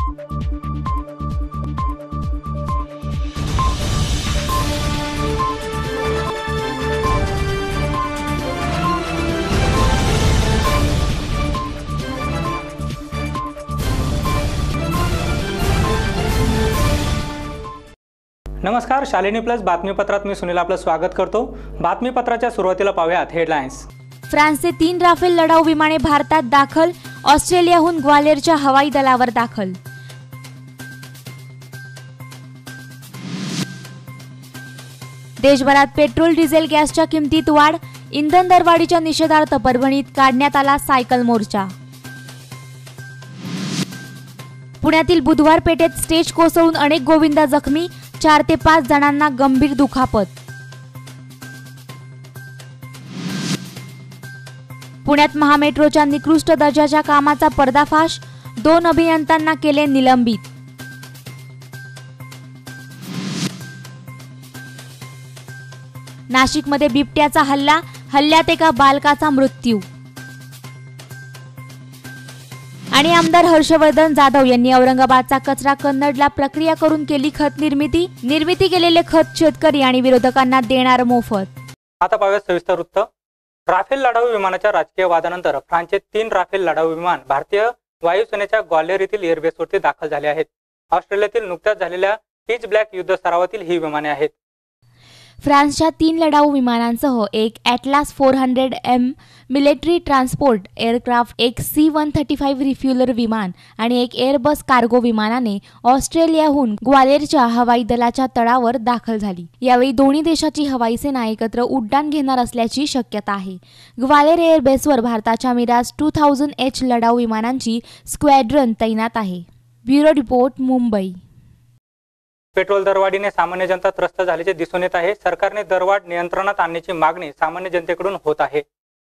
नमस्कार, शालिनी प्लस बातमीपत्रात मी सुनील आपलं स्वागत करतो। बातमीपत्राच्या सुरुवातीला पाहूयात हेडलाईन्स। फ्रान्सचे 3 राफेल लढाऊ विमाने भारतात दाखल, ऑस्ट्रेलियाहून ग्वालेरच्या हवाई दलावर दाखल। देशभरात पेट्रोल डिझेल गॅसच्या किमतीत वाढ, इंधन दरवाढीच्या निषेधार्थ परभणीत काढण्यात आला सायकल मोर्चा। पुण्यातील बुधवार पेठेत स्टेज कोसळून अनेक गोविंदा जखमी, 4 ते 5 जणांना गंभीर दुखापत। पुण्यात महामेट्रोच्या निकृष्ट दर्जाच्या कामाचा पर्दाफाश, 2 अभियंत्यांना केले निलंबित। नाशिकमध्ये बिबट्याचा हल्ला, हल्ल्यात एका बालकाचा मृत्यू। आणि आमदार हर्षवर्धन जाधव यांनी औरंगाबादचा कचरा कन्नडला प्रक्रिया करून केली खत निर्मिती केलेले खत शेतकरी आणि विरोधकांना देणार मोफत। आता पाहूया सविस्तर वृत्त। राफेल लढाऊ विमानाच्या राजकीय वादानंतर फ्रान्सचे 3 राफेल लढाऊ विमान भारतीय वायुसेनेच्या ग्वालेर येथील एअरबेसवरती दाखल झाले आहेत। ऑस्ट्रेलियातील नुकत्याच झालेल्या पिच ब्लॅक युद्ध सरावातील ही विमाने आहेत। फ्रान्सच्या 3 लढाऊ विमानांसह एक atlas 400M military transport aircraft, एक C-135 रिफ्युलर विमान आणि एक एअरबस कार्गो विमानाने ऑस्ट्रेलियाहून ग्वालेरच्या हवाई दलाच्या तळावर दाखल झाली। यावेळी दोन्ही देशाची हवाई सेना एकत्र उड्डाण घेणार असल्याची शक्यता आहे। ग्वालेर एअरबेसवर भारताच्या मिराज 2000H लढाऊ विमानांची स्क्वॅड्रन तैनात आहे। Bureau report, Mumbai. पेट्रोल दरवाढीने सामान्य जनता त्रस्त झाल्याचे दिसून येत आहे। सरकारने दरवाढ नियंत्रणात आणण्याची मागणी सामान्य जनतेकडून होत आहे।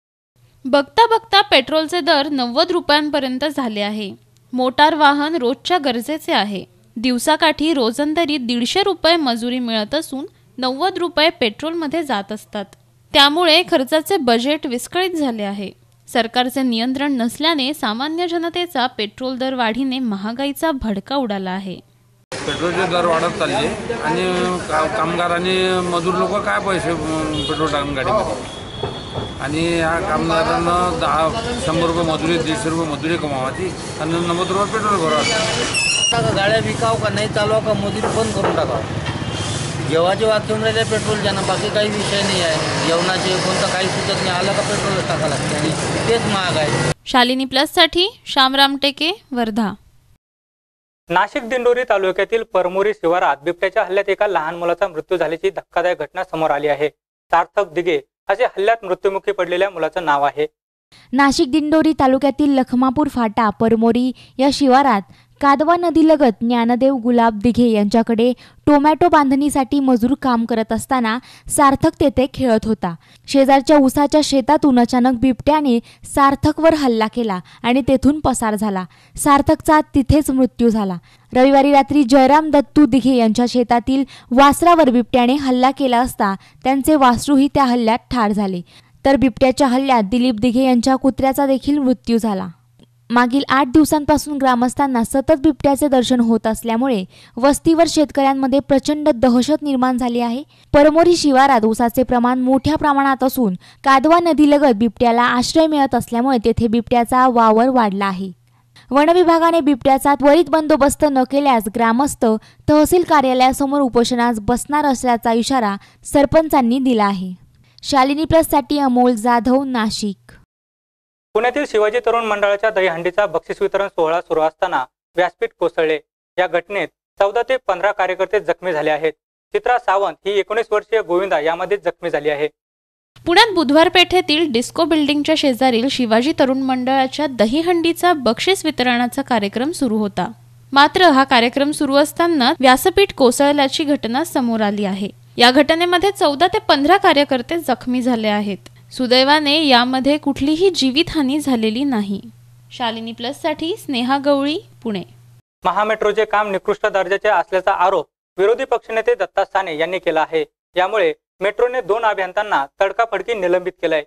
बघता बघता पेट्रोलचे दर 90 रुपयांपर्यंत झाले आहे। मोटार वाहन रोजच्या गरजेचे आहे। दिवसाकाठी रोजंदारी 150 रुपये मजुरी मिळत असून 90 रुपये पेट्रोलमध्ये जात असतात। त्यामुळे खर्चाचे बजेट विस्कळीत झाले आहे। सरकारचे नियंत्रण नसल्याने सामान्य जनतेचा पेट्रोल दर वाढीने महागाईचा भडका उडाला आहे। पेट्रोलचे दर वाढत चालले आणि कामगार आणि मजूर लोक काय पैसे पेट्रोल टाकून गाडीमध्ये, आणि या कामगारांना 100 रुपये मजुरी, 150 रुपये मजुरी कमावायची आणि 90 रुपये पेट्रोल भरावं। गाड्या विकाव का नाही चालवा का मजुरी बंद करून टाकावं। जेव्हाचे वाक्य राहिले पेट्रोल ज्यांना, बाकी काही विषय नाही आहे। जेवणाचे कोणतं काही सुचत नाही, आलं का पेट्रोल टाका लागते आणि तेच महाग आहे। शालिनी प्लस साठी श्यामराम टेके, वर्धा। नाशिक दिंडोरी तालुक्यातील परमोरी शिवारात बिबट्याच्या हल्ल्यात एका लहान मुलाचा मृत्यू झाल्याची धक्कादायक घटना समोर आली आहे। सार्थक दिघे असे हल्ल्यात मृत्युमुखी पडलेल्या मुलाचं नाव आहे। नाशिक दिंडोरी तालुक्यातील लखमापूर फाटा परमोरी या शिवारात कादवा नदीलगत ज्ञानदेव गुलाब दिघे यांच्याकडे टोमॅटो बांधणीसाठी मजूर काम करत असताना सार्थक तेथे खेळत होता। शेजारच्या ऊसाच्या शेतातून अचानक बिबट्याने सार्थकवर हल्ला केला आणि तेथून पसार झाला। सार्थकचा तिथेच मृत्यू झाला। रविवारी रात्री जयराम दत्तू दिघे यांच्या शेतातील वासरावर बिबट्याने हल्ला केला असता त्यांचे वासरूही त्या हल्ल्यात ठार झाले, तर बिबट्याच्या हल्ल्यात दिलीप दिघे यांच्या कुत्र्याचा देखील मृत्यू झाला। मागील 8 दिवसांपासून ग्रामस्थांना सतत बिबट्याचे दर्शन होत असल्यामुळे वस्तीवर शेतकऱ्यांमध्ये प्रचंड दहशत निर्माण झाली आहे। परमोरी शिवारात ऊसाचे प्रमाण मोठ्या प्रमाणात असून कादवा नदीलगत बिबट्याला आश्रय मिळत असल्यामुळे तेथे बिबट्याचा वावर वाढला आहे। वन विभागाने बिबट्याचा त्वरित बंदोबस्त न केल्यास ग्रामस्थ तहसील कार्यालयासमोर उपोषणास बसणार असल्याचा इशारा सरपंचांनी दिला आहे। शालिनी प्लस साठी अमोल जाधव, नाशिक। पुण्यातील शिवाजी तरुण मंडळाच्या दहीहंडीचा बक्षीस वितरण सोहळा सुरू असताना व्यासपीठ कोसळले। या घटनेत 14 ते 15 कार्यकर्ते जखमी झाले आहेत। चित्रा सावंत ही 19 वर्षीय गोविंदा यामध्ये जखमी झाली आहे। पुण्यात बुधवार पेठेतील डिस्को बिल्डिंगच्या शेजारील शिवाजी तरुण मंडळाच्या दहीहंडीचा बक्षीस वितरणाचा कार्यक्रम सुरू होता। मात्र हा कार्यक्रम सुरू असताना व्यासपीठ कोसळल्याची घटना समोर आली आहे। या घटनेमध्ये 14 ते 15 कार्यकर्ते जखमी झाले आहेत। सुदैवाने यामध्ये कुठलीही जीवितहानी झालेली नाही। शालिनी प्लस साठी स्नेहा गवळी, पुणे। महामेट्रोचे काम निकृष्ट दर्जाचे असल्याचा आरोप विरोधी पक्षनेते दत्ता साने यांनी केला आहे। यामुळे मेट्रोने 2 अभियंत्यांना तडकाफडकी निलंबित केलंय।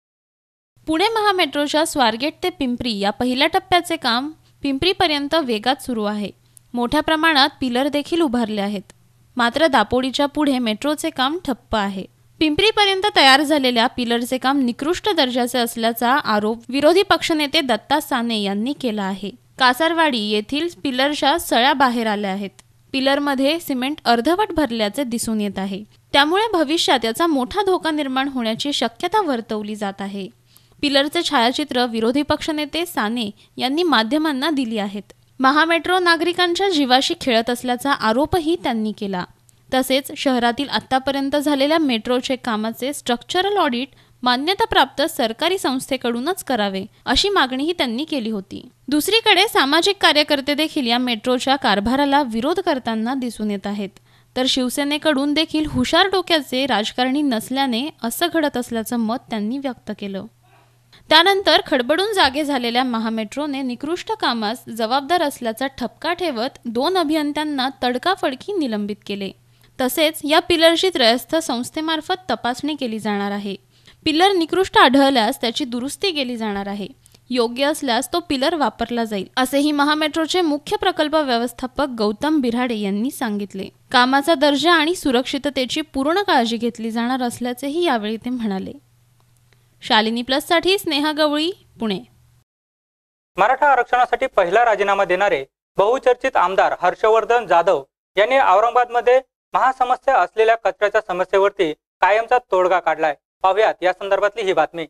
पुणे महामेट्रोच्या स्वारगेट ते पिंपरी या पहिल्या टप्प्याचे काम पिंपरीपर्यंत वेगात सुरू आहे। मोठ्या प्रमाणात पिलर देखील उभारले आहेत. मात्र दापोडीच्या पुढे मेट्रोचे काम ठप्प आहे. पिंपरीपर्यंत तयार झालेल्या पिलरचे काम निकृष्ट दर्जाचे असल्याचा आरोप विरोधी पक्षनेते दत्ता साने यांनी केला आहे. कासारवाडी येथील पिलरच्या सळ्या बाहेर आल्या आहेत. पिलरमध्ये सिमेंट अर्धवट भरल्याचे दिसून येत आहे. त्यामुळे भविष्यात याचा मोठा धोका निर्माण होण्याची शक्यता वर्तवली जात आहे. पिलरचे छायाचित्र विरोधी पक्षनेते साने यांनी माध्यमांना दिली आहेत. महामेट्रो नागरिकांच्या जीवाशी खेळत असल्याचा आरोपही त्यांनी केला. तसेच शहरातील आतापर्यंत झालेल्या मेट्रोचे कामाचे स्ट्रक्चरल ऑडिट मान्यताप्राप्त सरकारी संस्थेकडूनच करावे अशी मागणीही त्यांनी केली होती. दुसरीकडे सामाजिक कार्यकर्ते देखील या मेट्रोच्या कारभाराला विरोध करताना दिसून येत आहेत. तर शिवसेनेकडून देखील हुशार डोक्याचे राजकारणी नसल्याने असं घडत असल्याचं मत त्यांनी व्यक्त केलं. त्यानंतर खडबडून जागे झालेल्या महामेट्रोने निकृष्ट कामास जबाबदार असल्याचा ठपका ठेवत 2 अभियंत्यांना तडकाफडकी निलंबित केले. तसेच या पिलरची त्रयस्थ संस्थेमार्फत तपासणी केली जाणार आहे. पिलर निकृष्ट आढळल्यास त्याची दुरुस्ती केली जाणार आहे. योग्य असल्यास तो पिलर वापरला जाईल असेही महामेट्रोचे मुख्य प्रकल्प व्यवस्थापक गौतम बिराडे यांनी सांगितले. कामाचा दर्जा आणि सुरक्षिततेची पूर्ण काळजी घेतली जाणार असल्याचेही यावेळी ते म्हणाले. शालिनी प्लस साठी स्नेहा गवळी, पुणे. मराठा आरक्षणासाठी पहिला राजीनामा देणारे बहुचर्चित आमदार हर्षवर्धन जाधव यांनी औरंगाबादमध्ये महासमस्या असलेल्या कचऱ्याच्या समस्येवरती कायमचा तोडगा काढलाय. पाहुयात या संदर्भातली ही बातमी.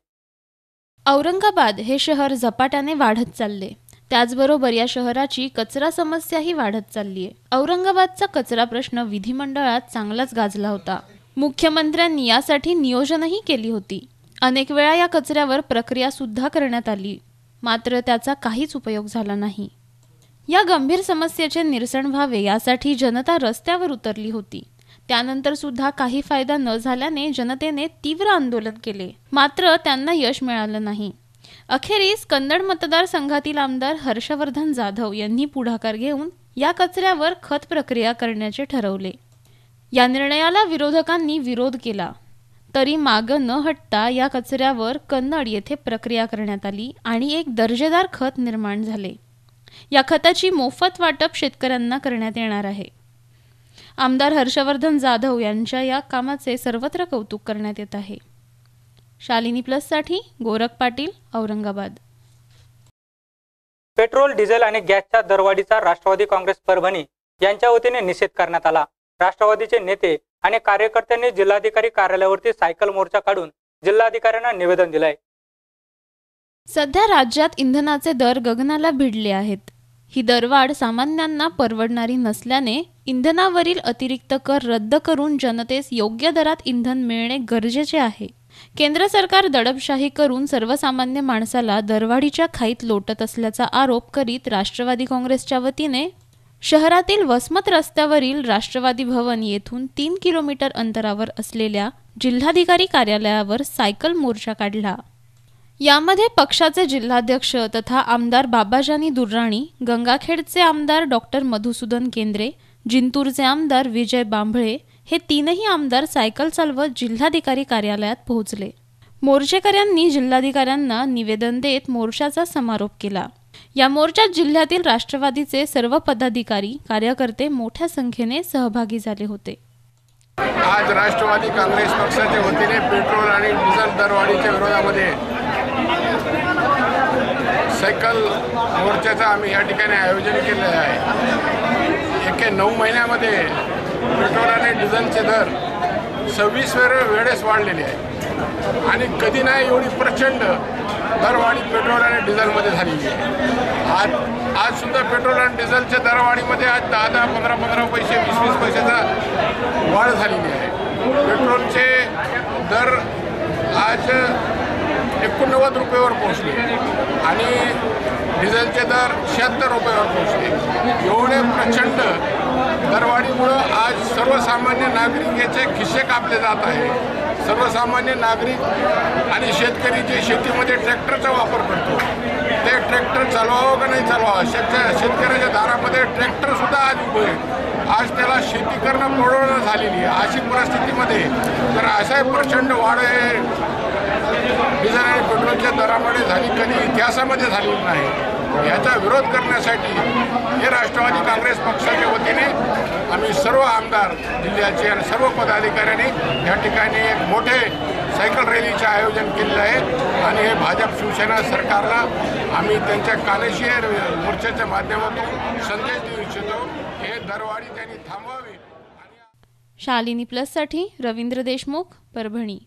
औरंगाबाद हे शहर झपाट्याने वाढत चालले. त्याचबरोबर या शहराची कचरा समस्याही वाढत चालली आहे. औरंगाबादचा कचरा प्रश्न विधिमंडळात चांगलाच गाजला होता. मुख्यमंत्र्यांनी यासाठी नियोजनही केली होती. अनेक वेळा या कचऱ्यावर प्रक्रिया सुद्धा करण्यात आली, मात्र त्याचा काहीच उपयोग झाला नाही. या गंभीर समस्येचे निरसन व्हावे यासाठी जनता रस्त्यावर उतरली होती. त्यानंतर सुद्धा काही फायदा न झाल्याने जनतेने तीव्र आंदोलन केले, मात्र त्यांना यश मिळालं नाही. अखेरीस कन्नड मतदारसंघातील आमदार हर्षवर्धन जाधव यांनी पुढाकार घेऊन या कचऱ्यावर खत प्रक्रिया करण्याचे ठरवले. या निर्णयाला विरोधकांनी विरोध केला, तरी मागं न हटता या कचऱ्यावर कन्नड येथे प्रक्रिया करण्यात आली आणि एक दर्जेदार खत निर्माण झाले. या खताची मोफत वाटप शेतकऱ्यांना करण्यात येणार आहे. आमदार हर्षवर्धन जाधव यांच्या या कामाचे सर्वत्र कौतुक करण्यात येत आहे. शालिनी प्लस साठी गोरख पाटील, औरंगाबाद. पेट्रोल, डिझेल आणि गॅसच्या दरवाढीचा राष्ट्रवादी काँग्रेस परभणी यांच्या वतीने निषेध करण्यात आला. राष्ट्रवादीचे नेते आणि कार्यकर्त्यांनी जिल्हाधिकारी कार्यालयावरती सायकल मोर्चा काढून जिल्हाधिकाऱ्यांना निवेदन दिलंय. सध्या राज्यात इंधनाचे दर गगनाला भिडले आहेत. ही दरवाढ सामान्यांना परवडणारी नसल्याने इंधनावरील अतिरिक्त कर रद्द करून जनतेस योग्य दरात इंधन मिळणे गरजेचे आहे. केंद्र सरकार दडपशाही करून सर्वसामान्य माणसाला दरवाढीच्या खाईत लोटत असल्याचा आरोप करीत राष्ट्रवादी काँग्रेसच्या वतीने शहरातील वसमत रस्त्यावरील राष्ट्रवादी भवन येथून 3 किलोमीटर अंतरावर असलेल्या जिल्हाधिकारी कार्यालयावर सायकल मोर्चा काढला. यामध्ये पक्षाचे जिल्हाध्यक्ष तथा आमदार बाबाजानी दुर्राणी, गंगाखेडचे आमदार डॉक्टर मधुसूदन केंद्रे, जिंतूरचे आमदार विजय बांभळे हे 3ही आमदार सायकल चालवत जिल्हाधिकारी कार्यालयात पोहोचले. मोर्चेकऱ्यांनी जिल्हाधिकाऱ्यांना निवेदन देत मोर्चाचा समारोप केला. या मोर्चात जिल्ह्यातील राष्ट्रवादीचे सर्व पदाधिकारी, कार्यकर्ते मोठ्या संख्येने सहभागी झाले होते. आज राष्ट्रवादी काँग्रेस पक्षाच्या वतीने पेट्रोल आणि डिझेल दरवाढीच्या विरोधामध्ये सायकल मोर्चाचं आम्ही या ठिकाणी आयोजन केलेलं आहे. एके 9 महिन्यामध्ये पेट्रोल आणि डिझेलचे दर 26 वेळेस वाढलेले आहे आणि कधी नाही एवढी प्रचंड दरवाढी पेट्रोल आणि डिझेलमध्ये झालेली आहे. आज सुद्धा पेट्रोल आणि डिझेलच्या दरवाढीमध्ये आज 10-10, 15-15 पैसे, 20-20 पैशाचा वाढ झालेली आहे. पेट्रोलचे दर आज 89 रुपयावर पोहोचले आणि डिझेलचे दर 76 रुपयावर पोहोचले. एवढे प्रचंड दरवाढीमुळं आज सर्वसामान्य नागरिकाचे खिसे कापले जात आहे. सर्वसामान्य नागरिक आणि शेतकरी जे शेतीमध्ये ट्रॅक्टरचा वापर करतो ते ट्रॅक्टर चालवावं का नाही चालवावं, शेतकऱ्याच्या दारामध्ये ट्रॅक्टरसुद्धा आज उभे आहे. आज त्याला शेती करणं परवडणं झालेली आहे. अशी परिस्थितीमध्ये तर असा प्रचंड वाढ आहे डिझेल आणि पेट्रोलच्या दरामध्ये झाली, कधी इतिहासामध्ये झालेली नाही. याचा विरोध करण्यासाठी हे राष्ट्रवादी काँग्रेस पक्ष जिल्ह्याचे आणि सर्व पदाधिकाऱ्यांनी या ठिकाणी एक मोठे सायकल रॅलीचे आयोजन केलेलं आहे आणि हे भाजप शिवसेना सरकारला आम्ही त्यांच्या कानेशीर मोर्चाच्या माध्यमातून संदेश देऊ इच्छितो. हे दरवाढी त्यांनी थांबवावी. शालिनी प्लससाठी रवींद्र देशमुख, परभणी.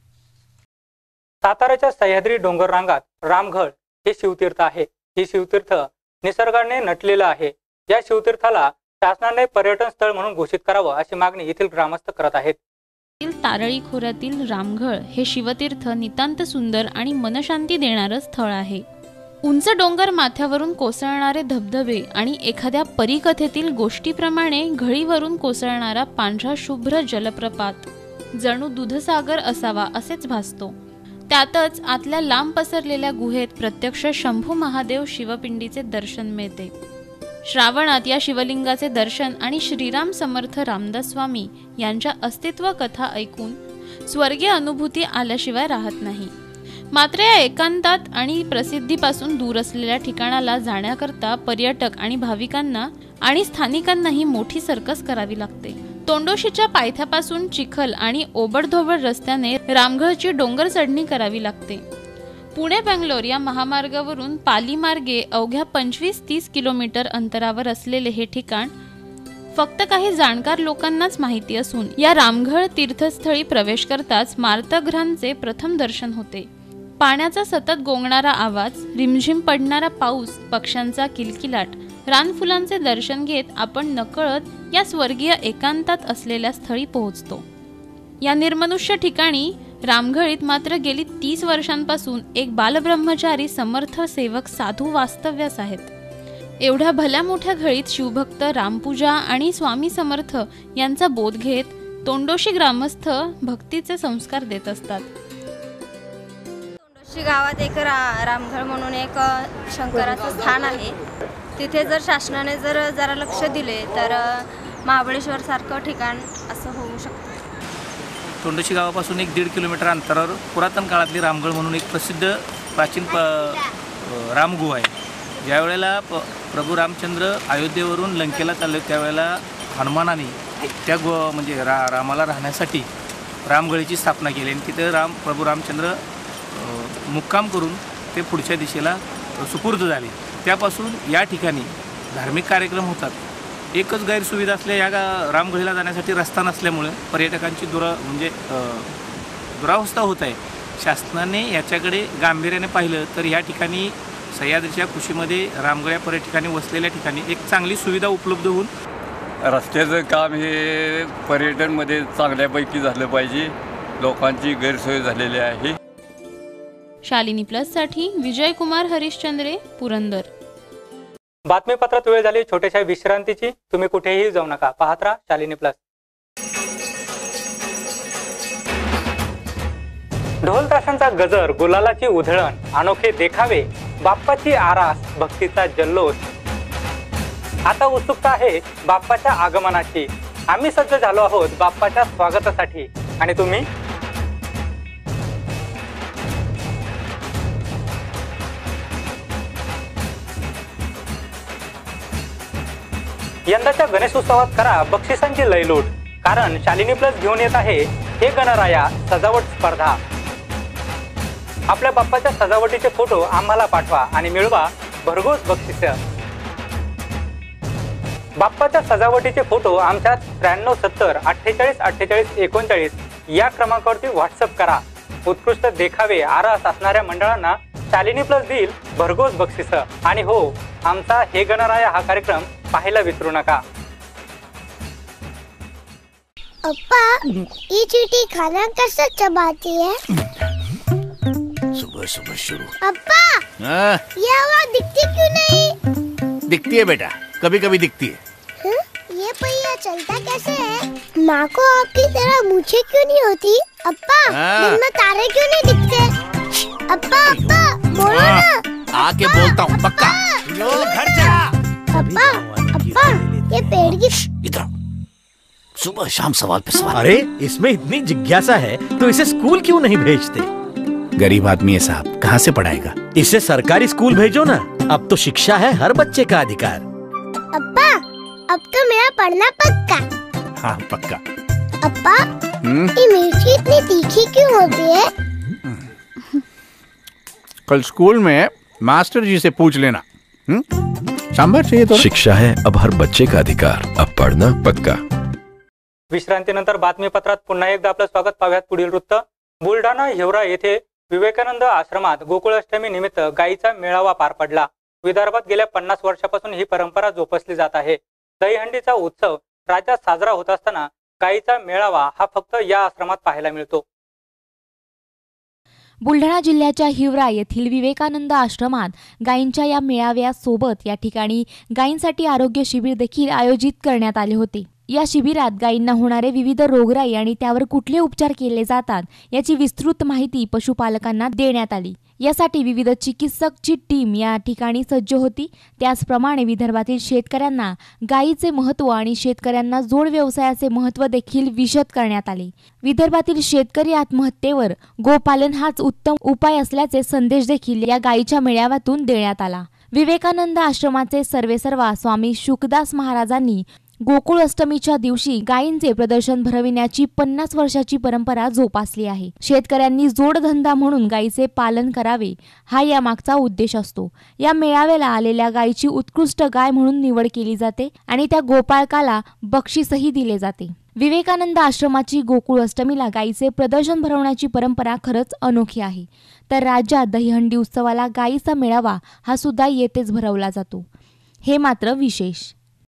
साताऱ्याच्या सह्याद्री डोंगर रांगात रामघळ हे शिवतीर्थ आहे. ही शिवतीर्थ निसर्गाने नटलेलं आहे. या शिवतीर्थाला शासनाने पर्यटन स्थळ म्हणून घोषित करावं अशी मागणी येथील ग्रामस्थ करत आहेत. तारळी खोऱ्यातील रामघळ हे शिवतीर्थ नितांत सुंदर आणि मनशांती देणारं स्थळ आहे. उंच डोंगर माथ्यावरून कोसळणारे धबधबे आणि एखाद्या परीकथेतील गोष्टीप्रमाणे घळीवरून कोसळणारा पांढरा शुभ्र जलप्रपात जणू दूधसागर असावा असेच भासतो. त्यातच आतल्या लांब पसरलेल्या गुहेत प्रत्यक्ष शंभू महादेव शिवपिंडीचे दर्शन मिळते. श्रावणात या शिवलिंगाचे दर्शन आणि श्रीराम समर्थ रामदास स्वामी यांच्या अस्तित्व कथा ऐकून स्वर्गीय अनुभूती आल्याशिवाय राहत नाही. मात्र या एकांतात आणि प्रसिद्धीपासून दूर असलेल्या ठिकाणाला जाण्याकरता पर्यटक आणि भाविकांना आणि स्थानिकांनाही मोठी सर्कस करावी लागते. तोंडोशीच्या पायथ्यापासून चिखल आणि ओबडधोबड रस्त्याने रामघळची डोंगर चढणी करावी लागते. पुणे बेंगलोर या महामार्गावरून पाली मार्गे अवघ्या 25-30 किलोमीटर अंतरावर असलेले हे ठिकाण फक्त काही जाणकार लोकांनाच माहिती असून या रामघळ तीर्थस्थळी प्रवेश करताच मार्तघ्रांचे प्रथम दर्शन होते. पाण्याचा सतत गोंगणारा आवाज, रिमझिम पडणारा पाऊस, पक्ष्यांचा किलकिलाट, रानफुलांचे दर्शन घेत आपण नकळत या स्वर्गीय एकांतात असलेल्या स्थळी पोहोचतो. या निर्मनुष्य ठिकाणी रामघळीत मात्र गेली 30 वर्षांपासून एक बालब्रह्मचारी समर्थ सेवक साधू वास्तव्यास आहेत. एवढ्या भल्या मोठ्या घळीत शिवभक्त रामपूजा आणि स्वामी समर्थ यांचा बोध घेत तोंडोशी ग्रामस्थ भक्तीचे संस्कार देत असतात. तोंडोशी गावात एक रामघळ म्हणून एक शंकराचं स्थान आहे. तिथे जर शासनाने जरा लक्ष दिले तर महाबळेश्वर सारखं ठिकाण असं होऊ शकतं. तोंडोशी गावापासून 1-1.5 किलोमीटर अंतरावर पुरातन काळातली रामघळ म्हणून एक प्रसिद्ध प्राचीन रामगुहा आहे. ज्या वेळेला प्रभू रामचंद्र अयोध्येवरून लंकेला चालले त्यावेळेला हनुमानाने त्या म्हणजे रामाला राहण्यासाठी रामगळीची स्थापना केली आणि तिथे प्रभू रामचंद्र मुक्काम करून ते पुढच्या दिशेला सुपूर्द झाले. त्यापासून या ठिकाणी धार्मिक कार्यक्रम होतात. एकच गैरसुविधा असल्या या रामगळीला जाण्यासाठी रस्ता नसल्यामुळे पर्यटकांची दुरावस्था होत आहे. शासनाने याच्याकडे गांभीर्याने पाहिलं तर या ठिकाणी सह्याद्रीच्या कुशीमध्ये रामगळ या पर्यटकांनी वसलेल्या ठिकाणी एक चांगली सुविधा उपलब्ध होऊन रस्त्याचं काम हे पर्यटनमध्ये चांगल्यापैकी झालं पाहिजे. लोकांची गैरसोय झालेली आहे. शालिनी प्लससाठी विजयकुमार हरिश्चंद्रे, पुरंदर. बातमीपत्रात वेळ झाली छोट्याशा विश्रांतीची. तुम्ही कुठेही जाऊ नका, पाहत राहा शालिनी प्लस. ढोल ताशांचा गजर, गुलालाची उधळण, अनोखे देखावे, बाप्पाची आरास, भक्तीचा जल्लोष. आता उत्सुकता आहे बाप्पाच्या आगमनाची. आम्ही सज्ज झालो आहोत बाप्पाच्या स्वागतासाठी. आणि तुम्ही? यंदाच्या गणेशोत्सवात करा बक्षिसांची लयलूट, कारण शालिनी प्लस घेऊन येत आहे हे गणराया सजावट स्पर्धा. आपल्या बाप्पाच्या सजावटीचे फोटो आम्हाला पाठवा आणि मिळवा भरघोस बक्षिस. बाप्पाच्या सजावटीचे फोटो आमच्या 9370 48 48 39 या क्रमांकावरती व्हॉट्सअप करा. उत्कृष्ट देखावे, आरास असणाऱ्या मंडळांना शालिनी प्लस देईल भरघोस बक्षिस. आणि हो, आमचा हे गणराया हा कार्यक्रम पाहायला विसरू नका. अप्पा, ये चींटी खाना कैसे चबाती है? सुबह सुबह शुरू. अप्पा, ये आवाज दिखती क्यों नहीं? दिखती है बेटा, कभी कभी दिखती है. ये पहिया चलता कैसे है? माँ को आपकी तरह मूछें क्यों नहीं होती? अप्पा, दिन में तारे क्यों नहीं दिखते? अप्पा, बोलो ना. आके बोलता हूँ पक्का. घर चला. अप्पा, ये पेड़ की इधर सुबह शाम सवाल पे सवाल. अरे इसमें इतनी जिज्ञासा है तो इसे स्कूल क्यों नहीं भेजते? गरीब आदमी है साहब, कहाँ से पढ़ाएगा? इसे सरकारी स्कूल भेजो ना. अब तो शिक्षा है हर बच्चे का अधिकार. अप्पा, अब तो मेरा पढ़ना पक्का. हाँ पक्का. अप्पा, ये मिर्ची इतनी तीखी क्यों होती है? कल स्कूल में मास्टर जी से पूछ लेना। सांभर चाहिए तो? शिक्षा है अब हर बच्चे का अधिकार, अब पढ़ना पक्का। विश्रांतीनंतर बातमीपत्रात पुन्हा एकदा आपलं स्वागत. पाहूयात पुढील वृत्त. बुलढाणा हिवरा येथे विवेकानंद आश्रमात गोकुळाष्टमी निमित्त गायीचा मेळावा पार पडला. विदर्भात गेल्या 50 वर्षापासून ही परंपरा जोपासली जात आहे. दहीहंडीचा उत्सव राज्यात साजरा होत असताना गायीचा मेळावा हा फक्त या आश्रमात पाहायला मिळतो. बुलढाणा जिल्ह्याच्या हिवरा येथील विवेकानंद आश्रमात गायींच्या या मेळाव्यासोबत या ठिकाणी गायींसाठी आरोग्य शिबिर देखील आयोजित करण्यात आले होते. या शिबिरात गायींना होणारे विविध रोगराई आणि त्यावर कुठले उपचार केले जातात याची विस्तृत माहिती पशुपालकांना देण्यात आली. यासाठी विविध चिकित्सकची टीम या ठिकाणी सज्ज होती. त्याचप्रमाणे विदर्भातील शेतकऱ्यांना गायीचे महत्त्व आणि शेतकऱ्यांना जोड व्यवसायाचे महत्त्व देखील विशद करण्यात आले. विदर्भातील शेतकरी आत्महत्येवर गोपालन हाच उत्तम उपाय असल्याचे संदेश देखील या गायीच्या मेळाव्यातून देण्यात आला. विवेकानंद आश्रमाचे सर्वेसर्वा स्वामी शुकदास महाराजांनी गोकुळ अष्टमीच्या दिवशी गायींचे प्रदर्शन भरविण्याची 50 वर्षाची परंपरा जोपासली आहे. शेतकऱ्यांनी जोडधंदा म्हणून गायीचे पालन करावे हा यामागचा उद्देश असतो. या मेळाव्याला आलेल्या गायीची उत्कृष्ट गाय म्हणून निवड केली जाते आणि त्या गोपाळकाला बक्षीसही दिले जाते. विवेकानंद आश्रमाची गोकुळ अष्टमीला गायीचे प्रदर्शन भरवण्याची परंपरा खरंच अनोखी आहे. तर राज्यात दहीहंडी उत्सवाला गायीचा मेळावा हा सुद्धा येथेच भरवला जातो. हे मात्र विशेष.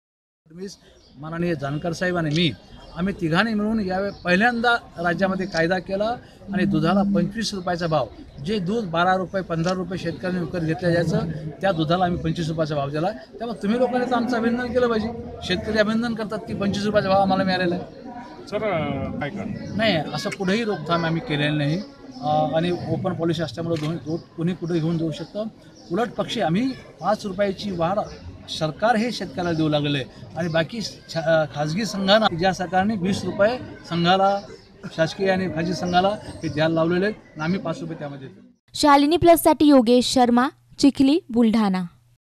माननीय जानकर साहेब आणि मी आम्ही तिघांनी मिळून यावेळी पहिल्यांदा राज्यामध्ये कायदा केला आणि दुधाला 25 रुपयाचा भाव, जे दूध 12 रुपये 15 रुपये शेतकऱ्यांनी विकत घेतलं जायचं त्या दुधाला आम्ही 25 रुपयाचा भाव दिला. त्यामुळे तुम्ही लोकांनी तर आमचं अभिनंदन केलं पाहिजे. शेतकरी अभिनंदन करतात की 25 रुपयाचा भाव आम्हाला मिळालेला आहे. सर काय करणार नाही, असं कुठेही रोकथाम आम्ही केलेलं नाही आणि ओपन पॉलिसी असल्यामुळे कोणी कुठे घेऊन जाऊ शकतं. उलट पक्षी आम्ही 5 रुपयाची वाढ सरकार हे शेतकऱ्याला देऊ लागले आणि बाकी खाजगी संघांना ज्या सरकारने 20 रुपये संघाला, शासकीय आणि खाजगी संघाला हे द्यायला लावलेले आहेत. आम्ही 5 रुपये त्यामध्ये देतो. शालिनी प्लससाठी योगेश शर्मा, चिखली, बुलढाणा.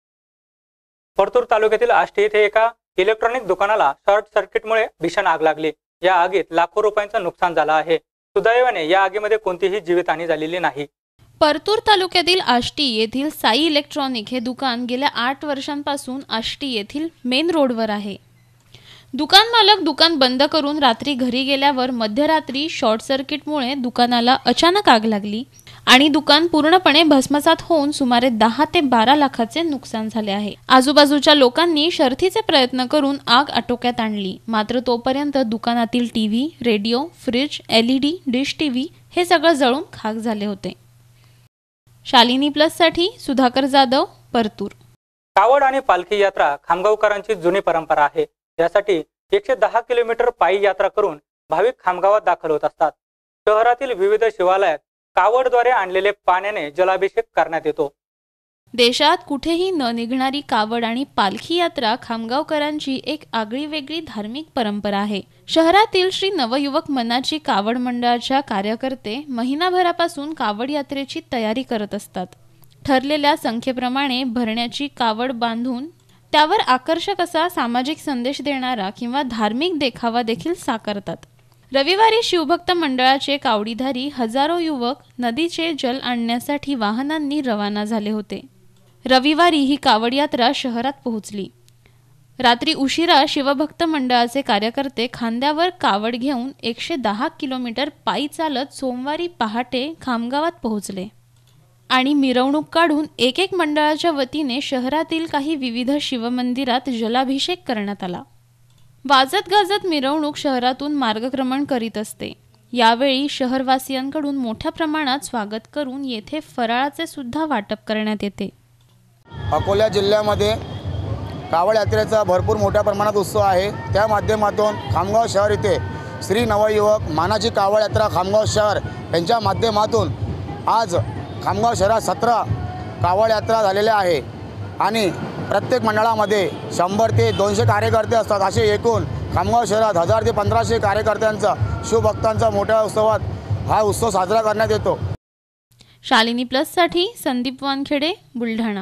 परतूर तालुक्यातील आष्टी येथे एका इलेक्ट्रॉनिक दुकानाला शॉर्ट सर्किटमुळे भीषण आग लागली. या आगीत लाखो रुपयांचं नुकसान झालं आहे. सुदैवाने या आगीमध्ये कोणतीही जीवितहानी झालेली नाही. परतूर तालुक्यातील आष्टी येथील साई इलेक्ट्रॉनिक हे दुकान गेल्या 8 वर्षांपासून आष्टी येथील मेन रोडवर आहे. दुकान मालक दुकान बंद करून रात्री घरी गेल्यावर मध्यरात्री शॉर्ट सर्किटमुळे दुकानाला अचानक आग लागली आणि दुकान पूर्णपणे भस्मसात होऊन सुमारे 10 ते 12 लाखाचे नुकसान झाले आहे. आजूबाजूच्या लोकांनी शर्थीचे प्रयत्न करून आग आटोक्यात आणली. मात्र तोपर्यंत दुकानातील TV, radio, fridge, LED, dish TV हे सगळं जळून खाक झाले होते. शालिनी प्लससाठी सुधाकर जाधव, परतूर. कावड आणि पालखी यात्रा खामगावकरांची जुनी परंपरा आहे. यासाठी 110 किलोमीटर पायी यात्रा करून भाविक खामगावात दाखल होत असतात. शहरातील विविध शिवालयात कावडद्वारे आणलेले पाण्याने जलाभिषेक करण्यात येतो. देशात कुठेही न निघणारी कावड आणि पालखी यात्रा खामगावकरांची एक आगळीवेगळी धार्मिक परंपरा आहे. शहरातील श्री नवयुवक मनाची कावड मंडळाच्या कार्यकर्ते महिनाभरापासून कावड यात्रेची तयारी करत असतात. ठरलेल्या संख्येप्रमाणे भरण्याची कावड बांधून त्यावर आकर्षक असा सामाजिक संदेश देणारा किंवा धार्मिक देखावा देखील साकारतात. रविवारी शिवभक्त मंडळाचे कावडीधारी हजारो युवक नदीचे जल आणण्यासाठी वाहनांनी रवाना झाले होते. रविवारी ही कावड यात्रा शहरात पोहोचली. रात्री उशिरा शिवभक्त मंडळाचे कार्यकर्ते खांद्यावर कावड घेऊन 110 किलोमीटर पायी चालत सोमवारी पहाटे खामगावात पोहोचले आणि मिरवणूक काढून एक मंडळाच्या वतीने शहरातील काही विविध शिवमंदिरात जलाभिषेक करण्यात आला. वाजत गाजत मिरवणूक शहरातून मार्गक्रमण करीत असते. यावेळी शहरवासियांकडून मोठ्या प्रमाणात स्वागत करून येथे फराळाचे सुद्धा वाटप करण्यात येते. अकोला जिल्ह्यामध्ये कावड यात्रेचा भरपूर मोठ्या प्रमाणात उत्सव आहे. त्या माध्यमातून खामगाव शहर इथे श्री नवयुवक मानाची कावड यात्रा खामगाव शहर यांच्या माध्यमातून आज खामगाव शहरात 17 कावड यात्रा झालेल्या आहे आणि प्रत्येक मंडळामध्ये 100 ते 200 कार्यकर्ते असतात. असे एकूण खामगाव शहरात 1000 ते 1500 कार्यकर्त्यांचा शिवभक्तांचा मोठ्या उत्सवात हा उत्सव साजरा करण्यात येतो. शालिनी प्लससाठी संदीप वानखेडे, बुलढाणा.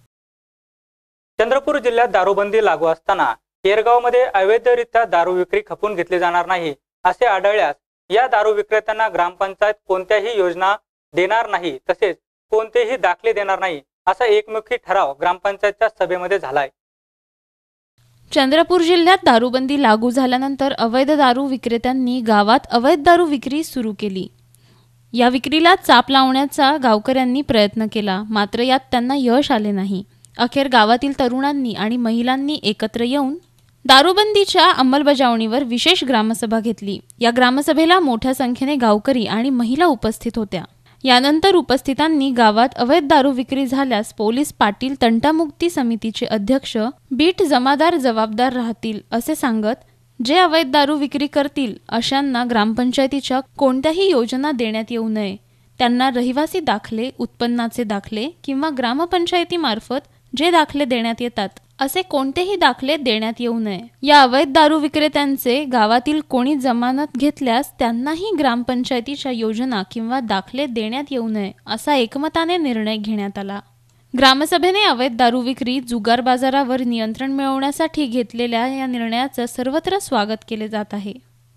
चंद्रपूर जिल्ह्यात दारूबंदी लागू असताना येरगावमध्ये अवैधरित्या दारू विक्री खपून घेतली जाणार नाही असे आढळल्यास या दारू विक्रेत्यांना ग्रामपंचायत कोणत्याही योजना देणार नाही, तसेच कोणतेही दाखले देणार नाही असा एकमुखी ठराव ग्रामपंचायतच्या सभेमध्ये झालाय. चंद्रपूर जिल्ह्यात दारूबंदी लागू झाल्यानंतर अवैध दारू विक्रेत्यांनी गावात अवैध दारू विक्री सुरू केली. या विक्रीला चाप लावण्याचा गावकऱ्यांनी प्रयत्न केला, मात्र यात त्यांना यश आले नाही. अखेर गावातील तरुणांनी आणि महिलांनी एकत्र येऊन दारूबंदीच्या अंमलबजावणीवर विशेष ग्रामसभा घेतली. या ग्रामसभेला मोठ्या संख्येने गावकरी आणि महिला उपस्थित होत्या. यानंतर उपस्थितांनी गावात अवैध दारू विक्री झाल्यास पोलीस पाटील तंटामुक्ती समितीचे अध्यक्ष बीट जमादार जबाबदार राहतील असे सांगत, जे अवैध दारू विक्री करतील अशांना ग्रामपंचायतीच्या कोणत्याही योजना देण्यात येऊ नये. त्यांना रहिवासी दाखले, उत्पन्नाचे दाखले किंवा ग्रामपंचायतीमार्फत जे दाखले देण्यात येतात असे कोणतेही दाखले देण्यात येऊ नये. या अवैध दारू विक्रेत्यांचे गावातील कोणी जमानत घेतल्यास त्यांनाही ग्रामपंचायतीच्या योजना किंवा दाखले देण्यात येऊ नये असा एकमताने निर्णय घेण्यात आला. ग्रामसभेने अवैध दारू विक्री, जुगार बाजारावर नियंत्रण मिळवण्यासाठी घेतलेल्या या निर्णयाचं सर्वत्र स्वागत केले जात आहे.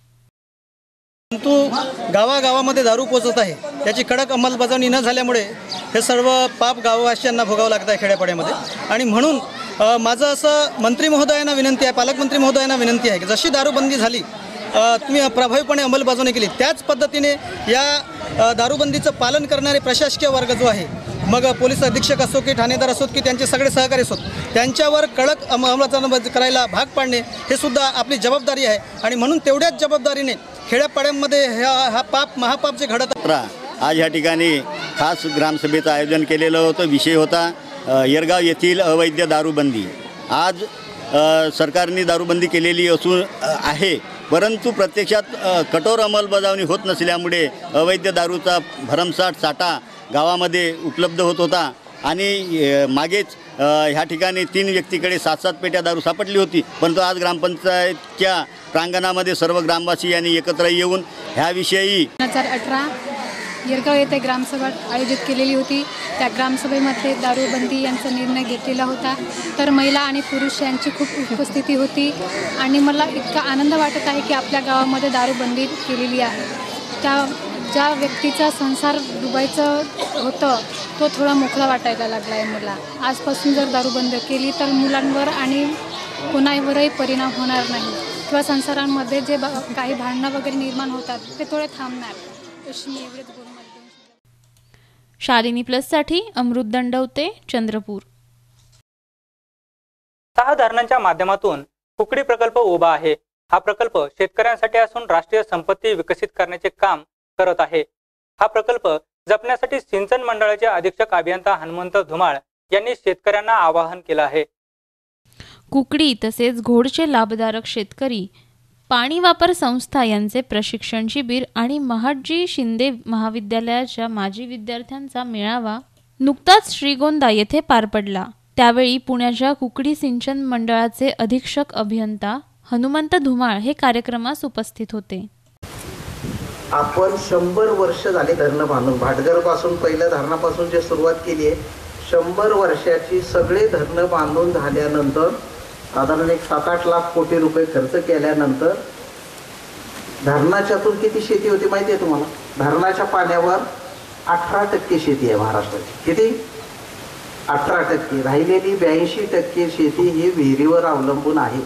परंतु गावागावामध्ये दारू पोचत आहे, त्याची कडक अंमलबजावणी न झाल्यामुळे हे सर्व पाप गाववासियांना भोगावं लागत आहे खेड्यापाड्यामध्ये. आणि म्हणून माझं असं मंत्री महोदयांना विनंती आहे, पालकमंत्री महोदयांना विनंती आहे की जशी दारूबंदी झाली तुम्ही प्रभावीपणे अंमलबजावणी केली, त्याच पद्धतीने या दारूबंदीचं पालन करणारे प्रशासकीय वर्ग जो आहे, मग पोलीस अधीक्षक असो की ठाणेदार असोत की त्यांचे सगळे सहकारी असोत, त्यांच्यावर कडक अंमलबजावणी करायला भाग पाडणे हे सुद्धा आपली जबाबदारी आहे. आणि म्हणून तेवढ्याच जबाबदारीने खेड्यापाड्यांमध्ये हा पाप महापाप जे घडत आज या ठिकाणी खास ग्रामसभेचं आयोजन केलेलं होतं. विषय होता येरगाव येथील अवैध दारूबंदी. आज सरकारने दारूबंदी केलेली असून आहे, परंतु प्रत्यक्षात कठोर अंमलबजावणी होत नसल्यामुळे अवैध दारूचा भरमसाठ साठा गावामध्ये उपलब्ध होत होता. आणि मागेच ह्या ठिकाणी 3 व्यक्तीकडे 7-7 पेट्या दारू सापडली होती. परंतु आज ग्रामपंचायतच्या प्रांगणामध्ये सर्व ग्रामवासी यांनी एकत्र येऊन ह्याविषयी 2018 येरगाव येथे ग्रामसभा आयोजित केलेली होती. त्या ग्रामसभेमध्ये दारूबंदी यांचा निर्णय घेतलेला होता. तर महिला आणि पुरुष यांची खूप उपस्थिती होती आणि मला इतका आनंद वाटत आहे की आपल्या गावामध्ये दारूबंदी केलेली आहे. ज्या व्यक्तीचा संसार डुबायचं होतं तो थोडा मोकळा वाटायला लागला आहे मला. आजपासून जर दारूबंदी केली तर मुलांवर आणि कोणावरही परिणाम होणार नाही किंवा संसारांमध्ये जे काही भांडणं वगैरे निर्माण होतात ते थोडे थांबणार अशी मी एवढेच बोलून. शालिनी प्लससाठी अमृत दंडवते, चंद्रपूर. 6 धरणांच्या माध्यमातून कुकडी प्रकल्प उभा आहे. हा प्रकल्प शेतकऱ्यांसाठी असून राष्ट्रीय संपत्ती विकसित करण्याचे काम करत आहे. हा प्रकल्प जपण्यासाठी सिंचन मंडळाचे अधीक्षक अभियंता हनुमंत धुमाळ यांनी शेतकऱ्यांना आवाहन केलं आहे. कुकडी तसेच घोडचे लाभधारक शेतकरी, पाणी वापर संस्था यांचे प्रशिक्षण शिबिर आणि महाडजी शिंदे महाविद्यालयाच्या माजी विद्यार्थ्यांचा मेळावा नुकताच श्रीगोंदा येथे पार पडला. त्यावेळी पुण्याच्या कुकडी सिंचन मंडळाचे अधीक्षक अभियंता हनुमंत धुमाळ हे कार्यक्रमास उपस्थित होते. आपण 100 वर्ष झाले धरणं बांधून, भाटघर पासून पहिल्या धरणापासून जे सुरुवात केली आहे, 100 वर्षाची सगळे धरणं बांधून झाल्यानंतर साधारण एक 7-8 लाख कोटी रुपये खर्च केल्यानंतर धरणाच्यातून किती शेती होती माहिती आहे तुम्हाला? धरणाच्या पाण्यावर 18% शेती आहे महाराष्ट्राची. किती? 18%. राहिलेली 82% शेती ही विहिरीवर अवलंबून आहे,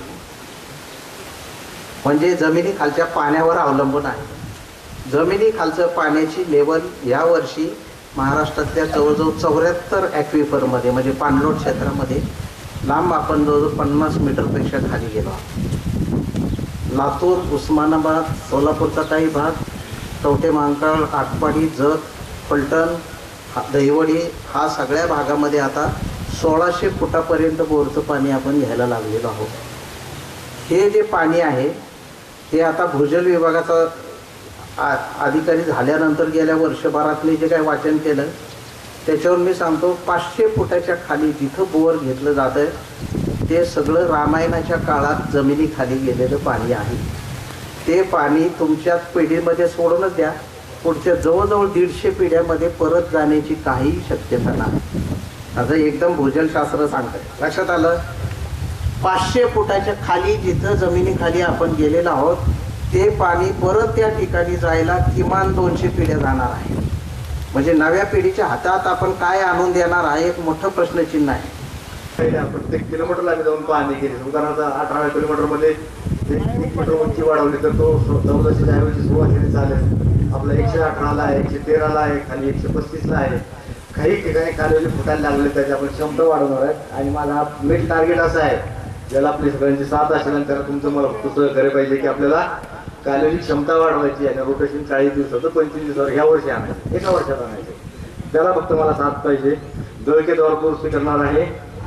म्हणजे जमिनी खालच्या पाण्यावर अवलंबून आहे. जमिनी खालचं पाण्याची लेवल यावर्षी महाराष्ट्रातल्या जवळजवळ 74 ॲक्विफरमध्ये म्हणजे पाणलोट क्षेत्रामध्ये लांब आपण जवळजवळ 50 मीटरपेक्षा खाली गेलो. लातूर, उस्मानाबाद, सोलापूरचा काही भाग, कवठे महांकाळ, आटपाडी, जत, फलटण, दहिवडी हा सगळ्या भागामध्ये आता 1600 फुटापर्यंत बोरचं पाणी आपण घ्यायला लागलेलो आहोत. हे जे पाणी आहे ते आता भूजल विभागाचा अधिकारी झाल्यानंतर गेल्या वर्षभरात मी जे काही वाचन केलं त्याच्यावर मी सांगतो 500 फुटाच्या खाली जिथं बोर घेतलं जातं ते सगळं रामायणाच्या काळात जमिनीखाली गेलेलं पाणी आहे. ते पाणी तुमच्या पिढीमध्ये सोडूनच द्या, पुढच्या जवळजवळ 150 पिढ्यामध्ये परत जाण्याची काहीही शक्यता नाही. आता एकदम भूजलशास्त्र सांगतं. लक्षात आलं? 500 फुटाच्या खाली जिथं जमिनीखाली आपण गेलेलो आहोत ते पाणी परत त्या ठिकाणी जायला किमान 200 पिढ्या जाणार आहे. म्हणजे नव्या पिढीच्या हातात आपण काय आणून देणार आहे, एक मोठं प्रश्नचिन्ह आहे. प्रत्येक किलोमीटरला आम्ही जाऊन पाहणी केली. उदाहरणार्थ 18व्या किलोमीटरमध्ये 1 मीटर उंची वाढवली तर तो 1400 ऐवजी 1600 चालेल. आपला 118ला आहे, 113ला आहे, खाली 135ला आहे. काही ठिकाणी कालवली फुटायला लागले त्याची आपण क्षमता वाढवणार आहे. आणि माझा मेन टार्गेट असं आहे, ज्याला आपली सगळ्यांची साथ असेल आणि त्याला तुमचं मला फक्त सहकार्य पाहिजे की आपल्याला कालवली क्षमता वाढवायची आणि रोटेशन 40 दिवसाचं 25 दिवसावर ह्या वर्षी आणायचं, एका वर्षात आणायचं. त्याला फक्त मला साथ पाहिजे. दळकेद्वार कोर्स मी करणार आहे.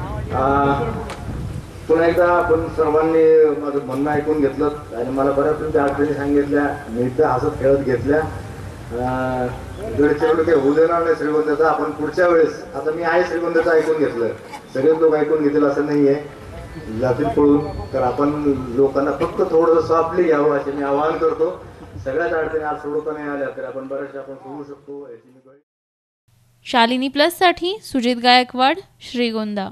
पुन्हा एकदा आपण सर्वांनी माझं म्हणणं ऐकून घेतलं आणि मला बऱ्याच तुमच्या अडचणी सांगितल्या, मी इथं हसत खेळत घेतल्या. गडचिरोली काही होऊ देणार नाही श्रीगोंद्याचा. आपण पुढच्या वेळेस, आता मी आहे श्रीगोंद्याचं ऐकून घेतलं, सगळेच लोक ऐकून घेतील असं नाही आहे, जातील पळून. तर आपण लोकांना फक्त थोडंसं सॉफ्टली घ्यावं असे मी आवाहन करतो. सगळ्याच अडचणी आज सोडवता नाही आल्या तर आपण बऱ्याचशा आपण सोडवू शकतो. शालिनी प्लस साठी सुजित गायकवाड, श्रीगोंदा.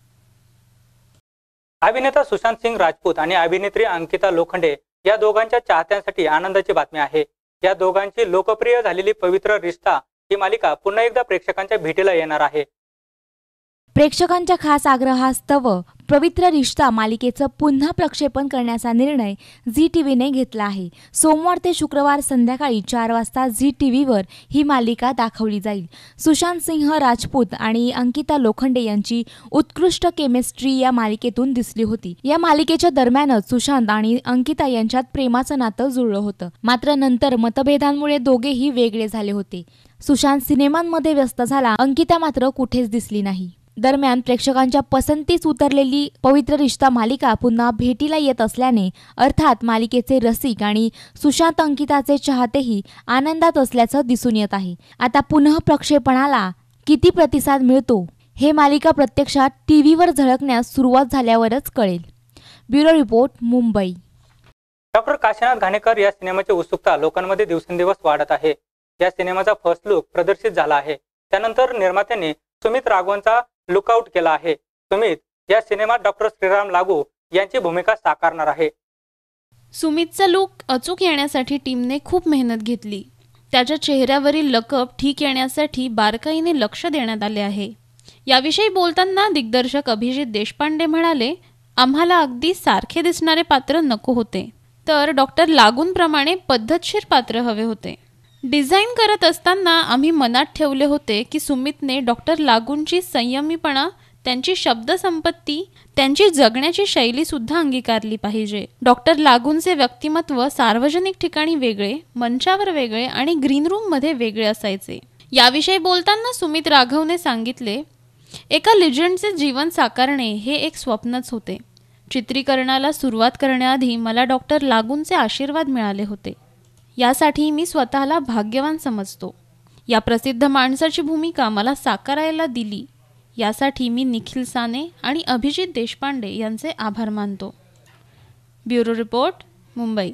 अभिनेता सुशांत सिंग राजपूत आणि अभिनेत्री अंकिता लोखंडे या दोघांच्या चाहत्यांसाठी आनंदाची बातमी आहे. या दोघांची लोकप्रिय झालेली पवित्र रिश्ता ही मालिका पुन्हा एकदा प्रेक्षकांच्या भेटीला येणार आहे. प्रेक्षकांच्या खास आग्रहास्तव पवित्र रिश्ता मालिकेचं पुन्हा प्रक्षेपण करण्याचा निर्णय झी टीव्हीने घेतला आहे. सोमवार ते शुक्रवार संध्याकाळी 4 वाजता झी टीव्हीवर ही मालिका दाखवली जाईल. सुशांत सिंह राजपूत आणि अंकिता लोखंडे यांची उत्कृष्ट केमिस्ट्री या मालिकेतून दिसली होती. या मालिकेच्या दरम्यानच सुशांत आणि अंकिता यांच्यात प्रेमाचं नातं जुळलं होतं. मात्र नंतर मतभेदांमुळे दोघेही वेगळे झाले होते. सुशांत सिनेमांमध्ये व्यस्त झाला, अंकिता मात्र कुठेच दिसली नाही. दरम्यान प्रेक्षकांच्या पसंतीस उतरलेली पवित्र रिश्ता मालिका पुन्हा भेटीला येत असल्याने अर्थात मालिकेचे रसिक आणि सुशांत अंकिताचे चाहतेही आनंदात असल्याचं दिसून येत आहे. आता पुनः प्रक्षेपणाला किती प्रतिसाद मिळतो हे मालिका प्रत्यक्षात टीव्हीवर झळकण्यास सुरुवात झाल्यावरच कळेल. Bureau report, Mumbai. Doctor Kashinath Ghanekar या सिनेमाची उत्सुकता लोकांमध्ये दिवसेंदिवस वाढत आहे. या सिनेमाचा फर्स्ट लुक प्रदर्शित झाला आहे. त्यानंतर निर्मात्यांनी सुमित राघवनचा लुकआउट केला आहे. सुमित या सिनेमात डॉक्टर श्रीराम लागू यांची भूमिका साकारणार आहे. सुमितचा लुक अचूक येण्यासाठी टीमने खूप मेहनत घेतली. त्याच्या चेहऱ्यावरील लकब ठीक येण्यासाठी बारकाईने लक्ष देण्यात आले आहे. याविषयी बोलताना दिग्दर्शक अभिजित देशपांडे म्हणाले, आम्हाला अगदी सारखे दिसणारे पात्र नको होते, तर डॉक्टर लागूंप्रमाणे पद्धतशीर पात्र हवे होते. डिझाईन करत असताना आम्ही मनात ठेवले होते की सुमितने डॉक्टर लागूंची संयमीपणा, त्यांची शब्दसंपत्ती, त्यांची जगण्याची शैली सुद्धा अंगीकारली पाहिजे. डॉक्टर लागूंचे व्यक्तिमत्व सार्वजनिक ठिकाणी वेगळे, मंचावर वेगळे आणि ग्रीन रूम मध्ये वेगळे असायचे. याविषयी बोलताना सुमित राघवने सांगितले, एका लिजंडचे जीवन साकारणे हे एक स्वप्नच होते. चित्रीकरणाला सुरुवात करण्याआधी मला डॉक्टर लागूंचे आशीर्वाद मिळाले होते. यासाठी मी स्वतःला भाग्यवान समजतो. या प्रसिद्ध माणसाची भूमिका मला साकारायला दिली यासाठी मी निखिल साने आणि अभिजित देशपांडे यांचे आभार मानतो. Bureau report, Mumbai.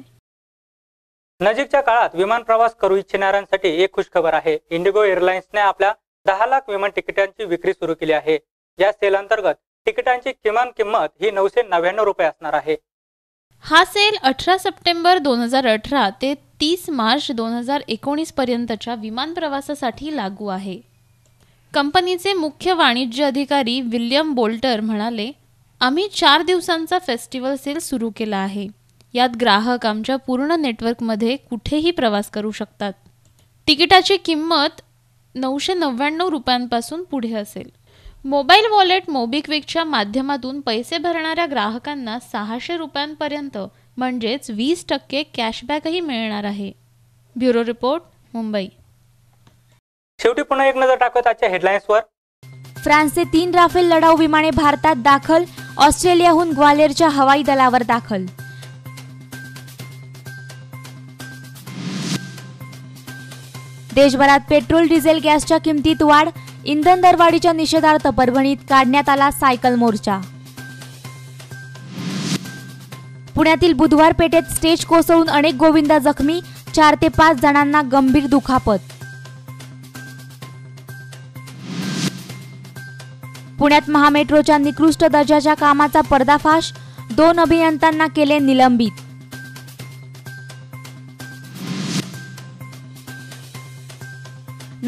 नजीकच्या काळात विमान प्रवास करू इच्छिणाऱ्यांसाठी एक खुशखबर आहे. इंडिगो एअरलाइन्सने आपल्या 10 लाख विमान तिकिटांची विक्री सुरू केली आहे. या सेल अंतर्गत तिकिटांची किमान किंमत ही 999 रुपये असणार आहे. हा सेल 18 सप्टेंबर 2018 ते 30 मार्च 2019 पर्यंतच्या विमान प्रवासासाठी लागू आहे. कंपनीचे मुख्य वाणिज्य अधिकारी विल्यम बोल्टर म्हणाले, आम्ही 4 दिवसांचा फेस्टिवल सेल सुरू केला आहे. यात ग्राहक आमच्या पूर्ण नेटवर्कमध्ये कुठेही प्रवास करू शकतात. तिकिटाची किंमत 999 रुपयांपासून पुढे असेल. मोबाईल वॉलेट मोबिक्विकच्या माध्यमातून पैसे भरणाऱ्या ग्राहकांना 600 रुपयांपर्यंत म्हणजेच 20% कॅशबॅकही मिळणार आहे. Bureau report, Mumbai. शेवटी पुन्हा एक नजर टाकत आजच्या हेडलाईन्सवर. फ्रान्सचे 3 राफेल लढाऊ विमाने भारतात दाखल. ऑस्ट्रेलियाहून ग्वालेरच्या हवाई दलावर दाखल. देशभरात पेट्रोल डिझेल गॅसच्या किमतीत वाढ. इंधन दरवाढीच्या निषेधार्थ परभणीत काढण्यात आला सायकल मोर्चा. पुण्यातील बुधवार पेठेत स्टेज कोसळून अनेक गोविंदा जखमी. 4 ते 5 जणांना गंभीर दुखापत. पुण्यात महामेट्रोच्या निकृष्ट दर्जाच्या कामाचा पर्दाफाश. 2 अभियंत्यांना केले निलंबित.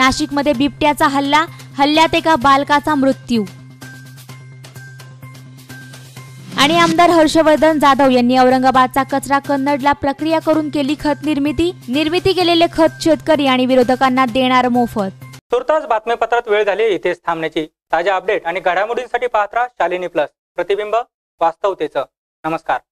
नाशिकमध्ये बिबट्याचा हल्ला, हल्ल्यात एका बालकाचा मृत्यू. आणि आमदार हर्षवर्धन जाधव यांनी औरंगाबादचा कचरा कन्नडला प्रक्रिया करून केली खत निर्मिती केलेले खत शेतकरी आणि विरोधकांना देणार मोफत. तुर्तास बातमीपत्रात वेळ झाली इथेच थांबण्याची. ताज्या अपडेट आणि घडामोडींसाठी पाहत राहा शालिनी प्लस, प्रतिबिंब वास्तवतेचं. नमस्कार.